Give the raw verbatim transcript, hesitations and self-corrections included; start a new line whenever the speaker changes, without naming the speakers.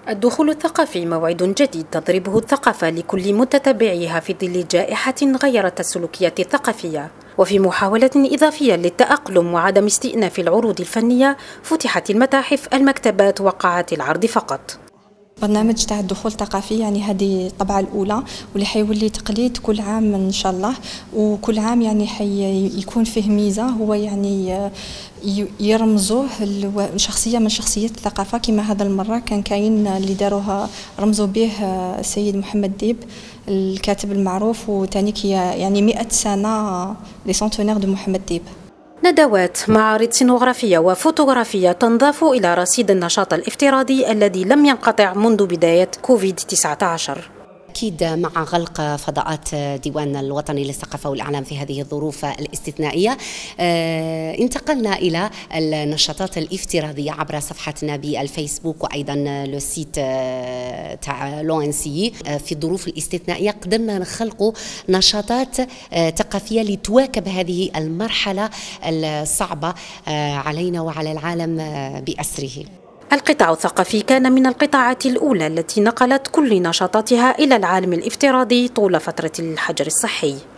الدخول الثقافي موعد جديد تضربه الثقافة لكل متتبعيها في ظل جائحة غيرت السلوكيات الثقافية، وفي محاولة إضافية للتأقلم وعدم استئناف العروض الفنية فتحت المتاحف، المكتبات وقاعات العرض فقط.
برنامج تاع الدخول الثقافي يعني هذه الطبعة الأولى واللي حيولي تقليد كل عام إن شاء الله، وكل عام يعني حيكون فيه ميزة هو يعني يرمزوه شخصية من شخصيات الثقافة. كما هذا المرة كان كاين اللي داروها رمزوا به السيد محمد ديب الكاتب المعروف، وتاني يعني مئة سنة لي سنتونير دو محمد ديب.
ندوات، معارض سينوغرافية وفوتوغرافية تنضاف إلى رصيد النشاط الافتراضي الذي لم ينقطع منذ بداية كوفيد تسعة عشر.
أكيد مع غلق فضاءات ديوان الوطني للثقافة والإعلام في هذه الظروف الاستثنائية، انتقلنا إلى النشاطات الافتراضية عبر صفحتنا بالفيسبوك وأيضا لو سيت تاع لو إن سي. في الظروف الاستثنائية قدرنا نخلق نشاطات ثقافية لتواكب هذه المرحلة الصعبة علينا وعلى العالم بأسره.
القطاع الثقافي كان من القطاعات الأولى التي نقلت كل نشاطاتها إلى العالم الافتراضي طول فترة الحجر الصحي.